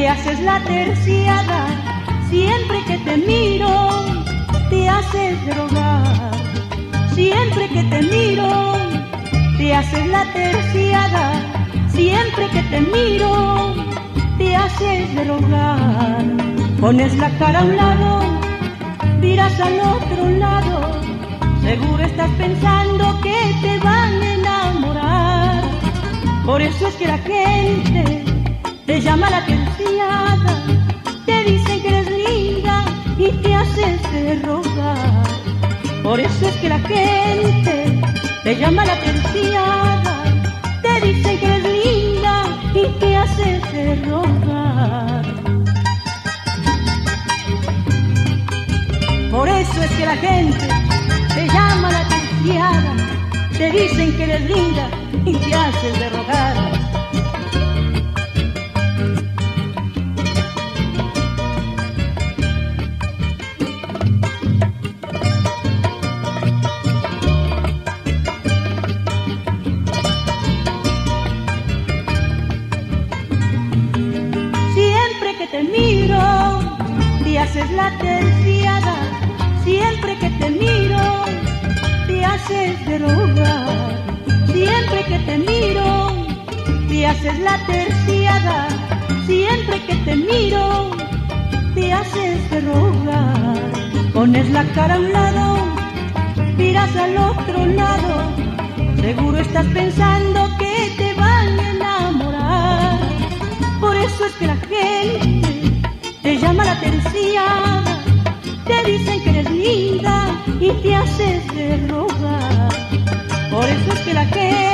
te haces la terciada, siempre que te miro, te haces rogar. Siempre que te miro, te haces la terciada, siempre que te miro, te haces rogar. Pones la cara a un lado, miras al otro lado, seguro estás pensando que te van a enamorar. Por eso es que la gente te llama la terciada, te dicen que eres linda y te haces de rogar. Por eso es que la gente te llama la terciada, te dicen que eres linda y te haces de rogar. Por eso es que la gente te llama la terciada, te dicen que eres linda y te haces de rogar. Siempre que te miro, te haces la terciada, siempre que te miro, te haces de rogar. Siempre que te miro, te haces la terciada, siempre que te miro, te haces de rogar. Pones la cara a un lado, miras al otro lado, seguro estás pensando que te van a enamorar. Por eso es que la gente te llama la terciada, te dicen que eres linda y te haces de rogar. Por eso es que la gente